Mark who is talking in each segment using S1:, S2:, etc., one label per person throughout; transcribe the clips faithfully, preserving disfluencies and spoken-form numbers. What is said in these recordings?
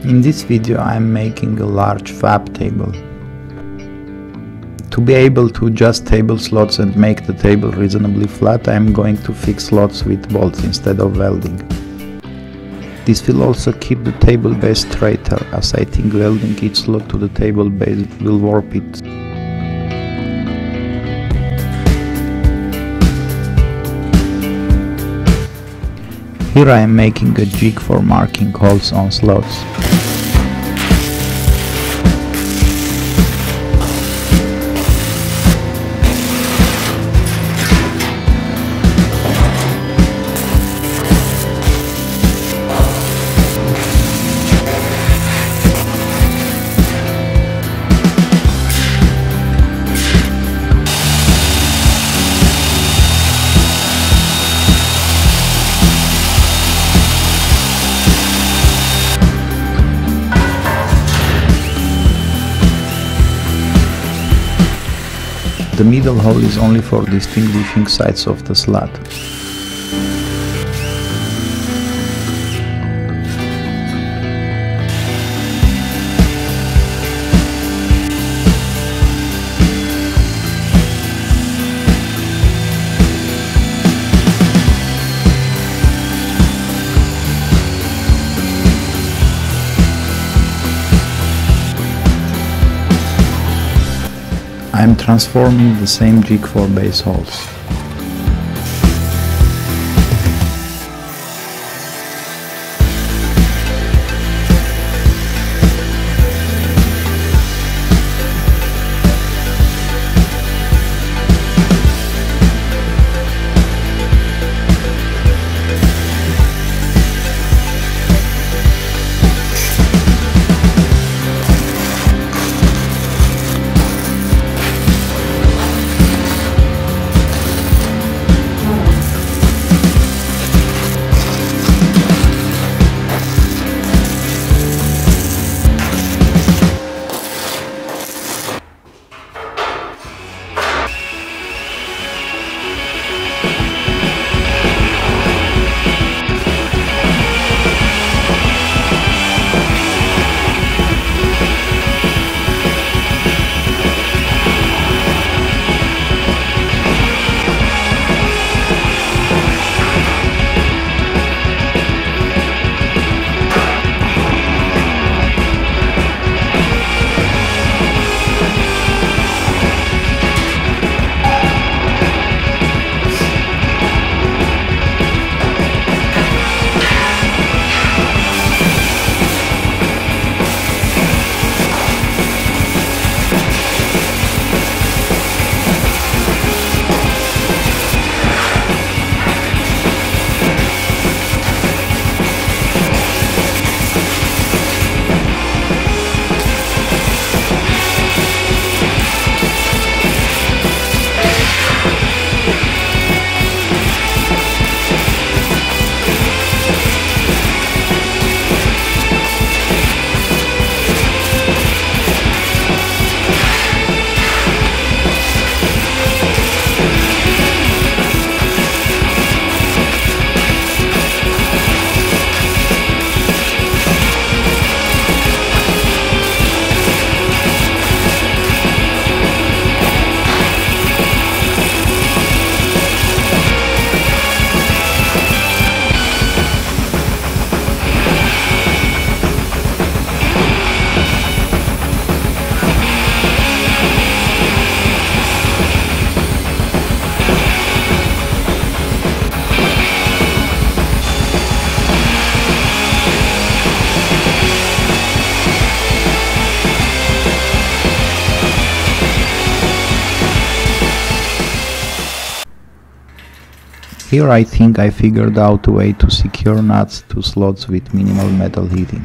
S1: In this video I am making a large fab table. To be able to adjust table slots and make the table reasonably flat, I am going to fix slots with bolts instead of welding. This will also keep the table base straighter, as I think welding each slot to the table base will warp it. Here I am making a jig for marking holes on slots. The middle hole is only for distinguishing sides of the slat. I am transforming the same jig for base holes. Here I think I figured out a way to secure nuts to slots with minimal metal heating.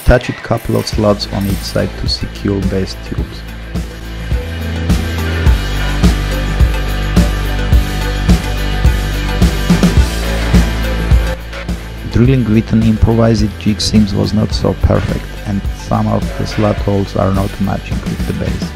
S1: attached a couple of slots on each side to secure base tubes. Drilling with an improvised jig seams was not so perfect, and some of the slot holes are not matching with the base.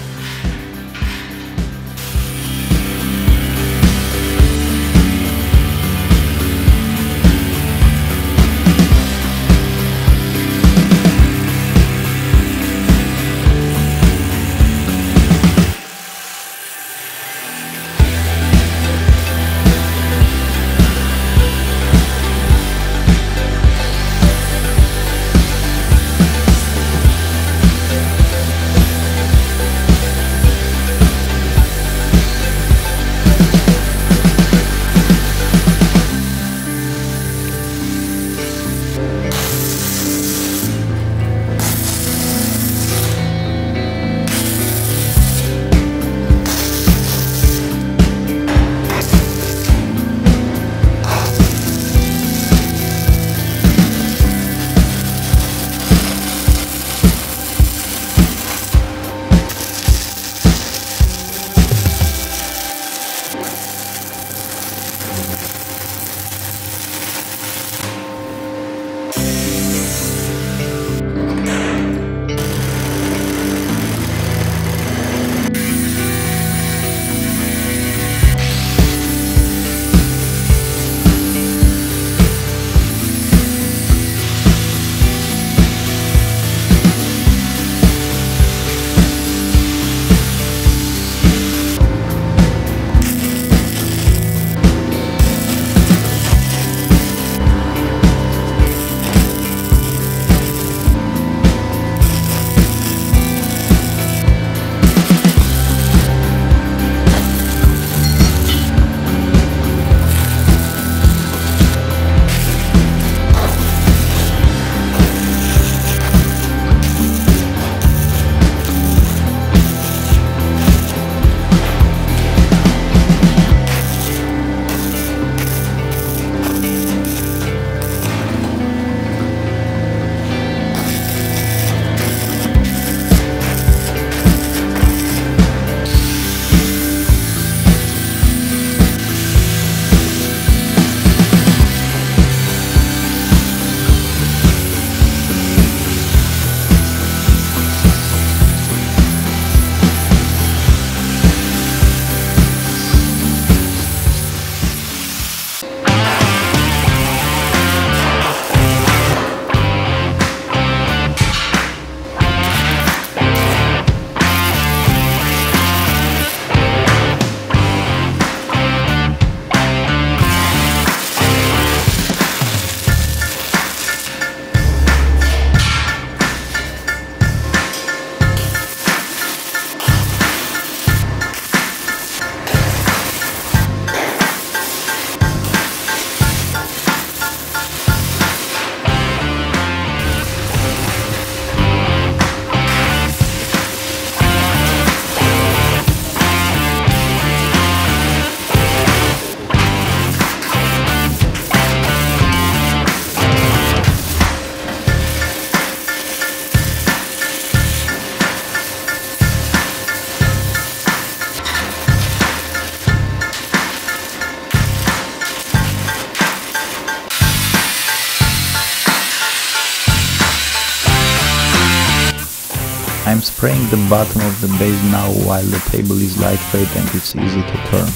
S1: I'm spraying the bottom of the base now while the table is lightweight and it's easy to turn.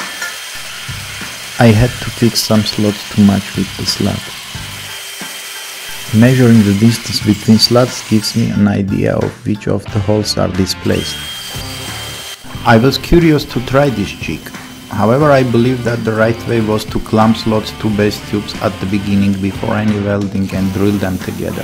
S1: I had to fix some slots to match with the slab. Measuring the distance between slots gives me an idea of which of the holes are displaced. I was curious to try this trick. However, I believe that the right way was to clamp slots to base tubes at the beginning before any welding and drill them together.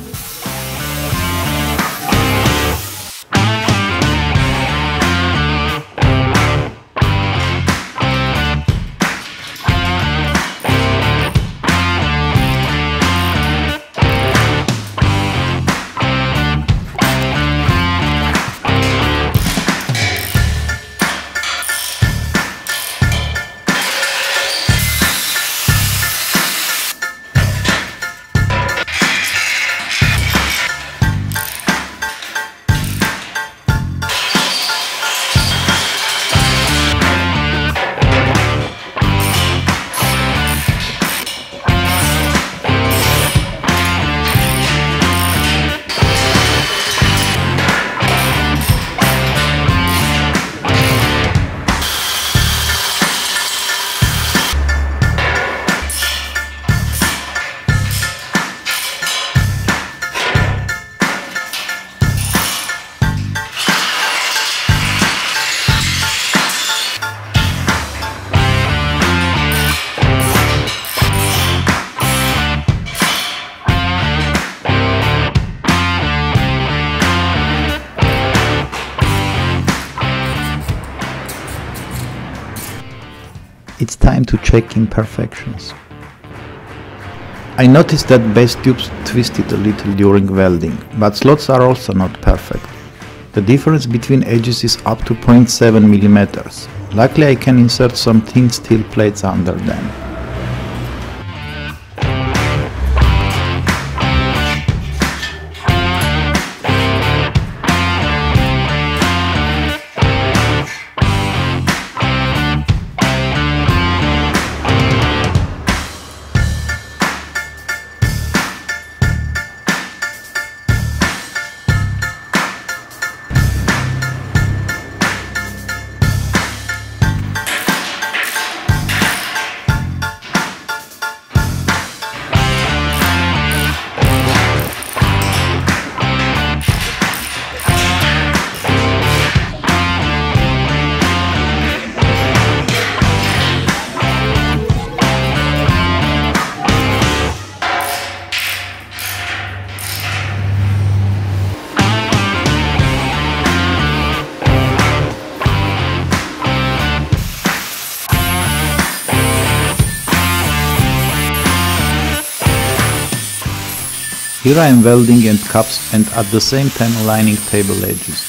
S1: It's time to check imperfections. I noticed that base tubes twisted a little during welding, but slots are also not perfect. The difference between edges is up to zero point seven millimeters. Luckily I can insert some thin steel plates under them. Here I am welding end cups and at the same time aligning table edges.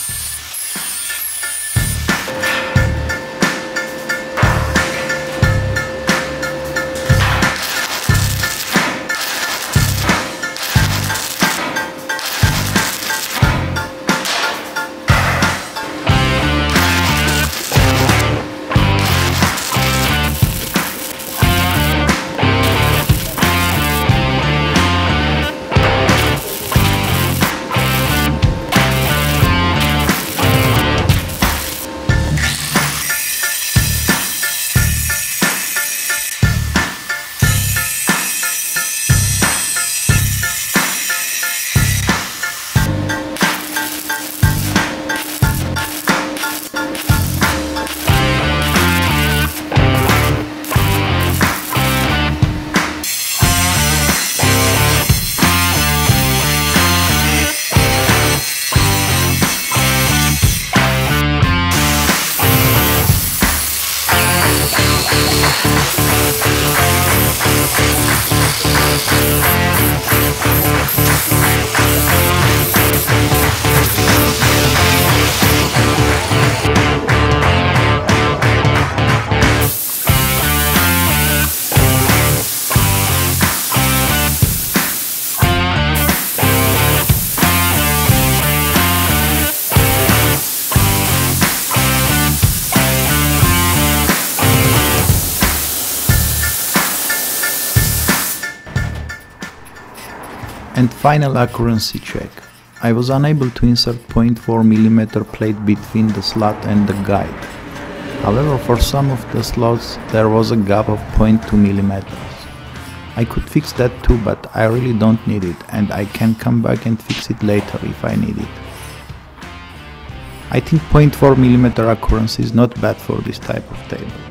S1: And final accuracy check. I was unable to insert zero point four millimeter plate between the slot and the guide. However, for some of the slots there was a gap of zero point two millimeters. I could fix that too, but I really don't need it, and I can come back and fix it later if I need it. I think zero point four millimeter accuracy is not bad for this type of table.